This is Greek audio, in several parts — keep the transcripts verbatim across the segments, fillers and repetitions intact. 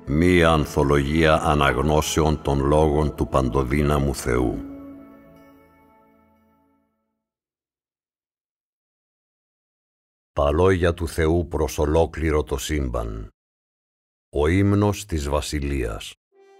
μία ανθολογία αναγνώσεων των λόγων του παντοδύναμου Θεού. Τα λόγια του Θεού προς ολόκληρο το σύμπαν. Ο ύμνος της Βασιλείας.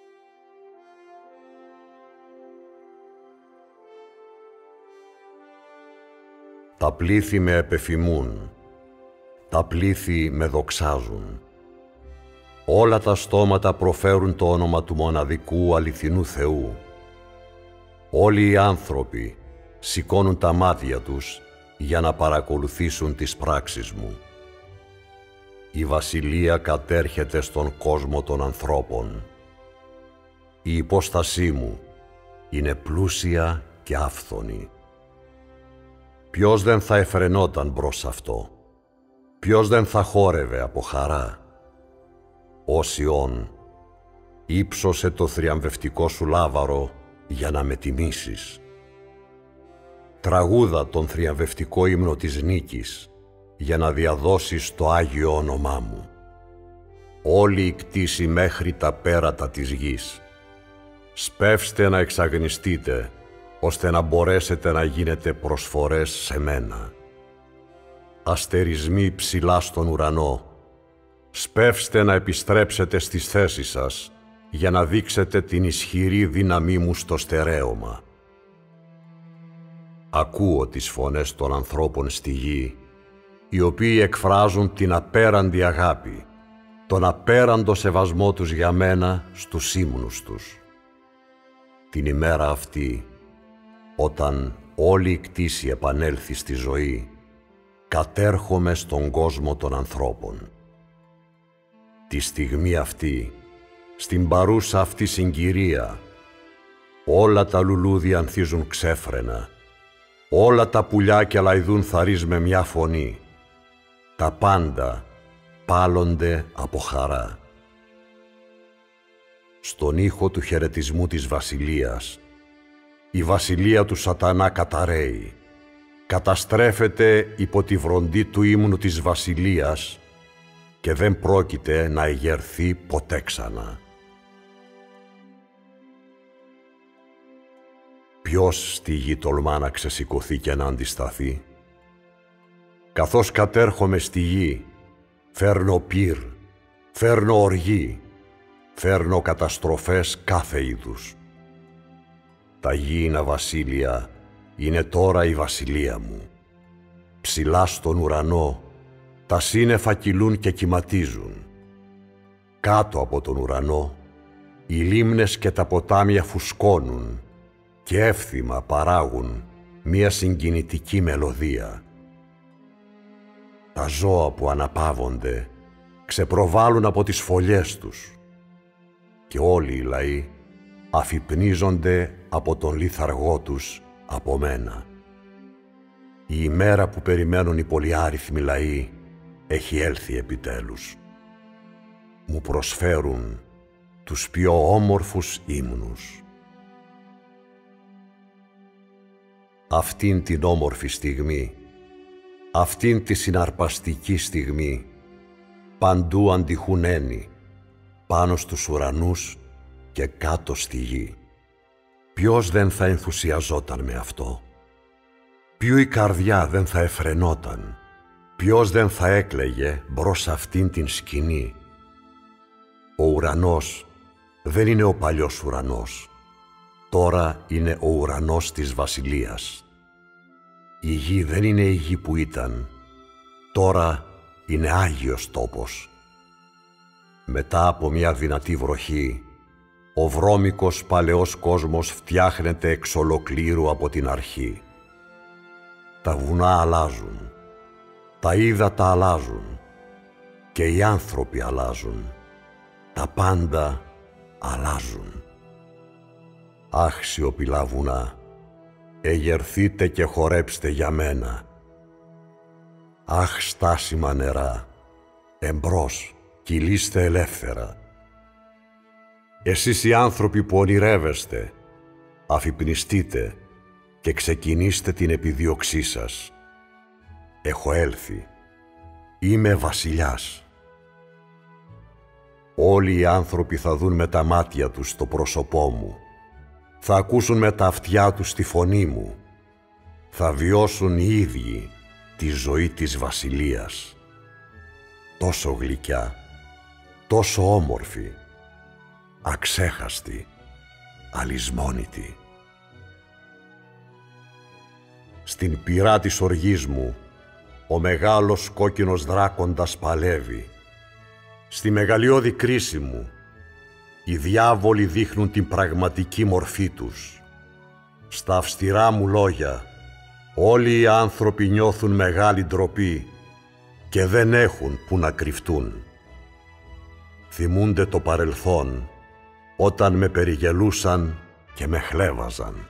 Τα πλήθη με επεφημούν, τα πλήθη με δοξάζουν. Όλα τα στόματα προφέρουν το όνομα του μοναδικού αληθινού Θεού. Όλοι οι άνθρωποι σηκώνουν τα μάτια τους για να παρακολουθήσουν τις πράξεις μου. Η βασιλεία κατέρχεται στον κόσμο των ανθρώπων. Η υπόστασή μου είναι πλούσια και άφθονη. Ποιος δεν θα εφρενόταν μπρος αυτό? Ποιος δεν θα χόρευε από χαρά? Ω Σιών, ύψωσε το θριαμβευτικό σου λάβαρο για να με τιμήσεις. Τραγούδα τον θριαμβευτικό ύμνο της νίκης για να διαδώσεις το Άγιο όνομά μου. Όλη η κτήση μέχρι τα πέρατα της γης. Σπεύστε να εξαγνιστείτε, ώστε να μπορέσετε να γίνετε προσφορές σε μένα. Αστερισμοί ψηλά στον ουρανό, σπεύστε να επιστρέψετε στις θέσεις σας για να δείξετε την ισχυρή δύναμή μου στο στερέωμα. Ακούω τις φωνές των ανθρώπων στη γη, οι οποίοι εκφράζουν την απέραντη αγάπη, τον απέραντο σεβασμό τους για μένα στους ύμνους τους. Την ημέρα αυτή, όταν όλη η κτήση επανέλθει στη ζωή, κατέρχομαι στον κόσμο των ανθρώπων. Τη στιγμή αυτή, στην παρούσα αυτή συγκυρία, όλα τα λουλούδια ανθίζουν ξέφρενα, όλα τα πουλιά και λαϊδούν θαρείς με μια φωνή, τα πάντα πάλονται από χαρά. Στον ήχο του χαιρετισμού της βασιλείας, η βασιλεία του σατανά καταραίει, καταστρέφεται υπό τη βροντή του ύμνου της βασιλείας και δεν πρόκειται να εγερθεί ποτέ ξανά. Ποιος στη γη τολμά να ξεσηκωθεί και να αντισταθεί? Καθώς κατέρχομαι στη γη, φέρνω πυρ, φέρνω οργή, φέρνω καταστροφές κάθε είδους. Τα γήινα βασίλεια είναι τώρα η βασιλεία μου. Ψηλά στον ουρανό, τα σύννεφα κυλούν και κυματίζουν. Κάτω από τον ουρανό, οι λίμνες και τα ποτάμια φουσκώνουν και εύθυμα παράγουν μία συγκινητική μελωδία. Τα ζώα που αναπαύονται ξεπροβάλλουν από τις φωλιές τους και όλοι οι λαοί αφυπνίζονται από τον λιθαργό τους από μένα. Η ημέρα που περιμένουν οι πολυάριθμοι λαοί έχει έλθει επιτέλους. Μου προσφέρουν τους πιο όμορφους ύμνους. Αυτήν την όμορφη στιγμή, αυτήν τη συναρπαστική στιγμή, παντού αντιχούν έννοι, πάνω στους ουρανούς και κάτω στη γη. Ποιος δεν θα ενθουσιαζόταν με αυτό? Ποιου η καρδιά δεν θα εφρενόταν? Ποιος δεν θα έκλαιγε μπρος αυτήν την σκηνή? Ο ουρανός δεν είναι ο παλιός ουρανός. Τώρα είναι ο ουρανός της βασιλείας. Η γη δεν είναι η γη που ήταν. Τώρα είναι Άγιος τόπος. Μετά από μια δυνατή βροχή, ο βρώμικος παλαιός κόσμος φτιάχνεται εξ ολοκλήρου από την αρχή. Τα βουνά αλλάζουν, τα ύδατα αλλάζουν και οι άνθρωποι αλλάζουν. Τα πάντα αλλάζουν. Αχ, σιωπηλά βουνά, εγερθείτε και χορέψτε για μένα. Αχ, στάσιμα νερά, εμπρός, κυλήστε ελεύθερα. Εσείς οι άνθρωποι που ονειρεύεστε, αφυπνιστείτε και ξεκινήστε την επιδίωξή σας. Έχω έλθει, είμαι βασιλιάς. Όλοι οι άνθρωποι θα δουν με τα μάτια τους το πρόσωπό μου. Θα ακούσουν με τα αυτιά τους τη φωνή μου. Θα βιώσουν οι ίδιοι τη ζωή της βασιλείας. Τόσο γλυκιά, τόσο όμορφη, αξέχαστη, αλυσμόνητη. Στην πυρά της οργής μου, ο μεγάλος κόκκινος δράκοντας παλεύει. Στη μεγαλειώδη κρίση μου, οι διάβολοι δείχνουν την πραγματική μορφή τους. Στα αυστηρά μου λόγια, όλοι οι άνθρωποι νιώθουν μεγάλη ντροπή και δεν έχουν που να κρυφτούν. Θυμούνται το παρελθόν, όταν με περιγελούσαν και με χλέβαζαν.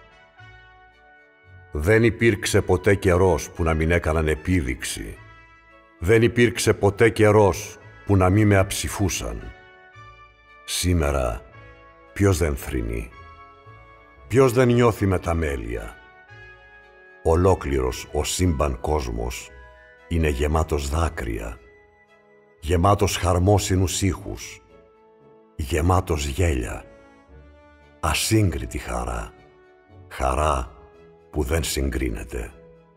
Δεν υπήρξε ποτέ καιρός που να μην έκαναν επίδειξη. Δεν υπήρξε ποτέ καιρός που να μην με αψηφούσαν. Σήμερα, ποιος δεν θρηνεί, ποιος δεν νιώθει με τα μέλια. Ολόκληρος ο σύμπαν κόσμος είναι γεμάτος δάκρυα, γεμάτος χαρμόσυνους ήχους, γεμάτος γέλια, ασύγκριτη χαρά, χαρά που δεν συγκρίνεται.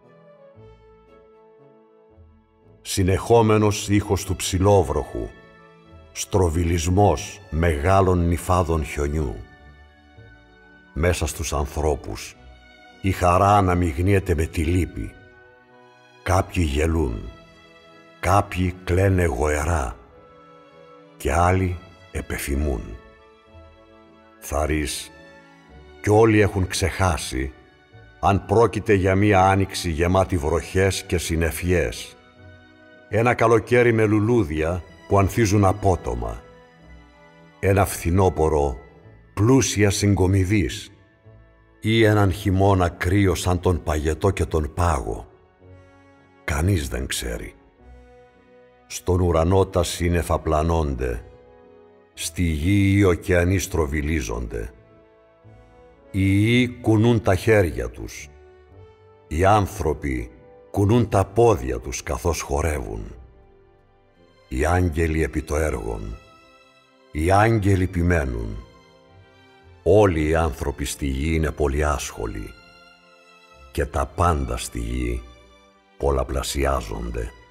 Συνεχόμενος ήχος του ψηλόβροχου, στροβιλισμός μεγάλων νυφάδων χιονιού. Μέσα στους ανθρώπους η χαρά αναμειγνύεται με τη λύπη. Κάποιοι γελούν, κάποιοι κλαίνε γοερά και άλλοι επεφημούν. Θαρείς κι όλοι έχουν ξεχάσει αν πρόκειται για μία άνοιξη γεμάτη βροχές και συννεφιές, ένα καλοκαίρι με λουλούδια που ανθίζουν απότομα, ένα φθινόπορο πλούσια συγκομιδής ή έναν χειμώνα κρύο σαν τον παγετό και τον πάγο. Κανείς δεν ξέρει. Στον ουρανό τα σύννεφα πλανώνται, στη γη οι ωκεανοί στροβιλίζονται. Οι ιοί κουνούν τα χέρια τους, οι άνθρωποι κουνούν τα πόδια τους καθώς χορεύουν. Οι άγγελοι επί το έργον, οι άγγελοι ποιμένουν. Όλοι οι άνθρωποι στη γη είναι πολύ άσχολοι και τα πάντα στη γη πολλαπλασιάζονται.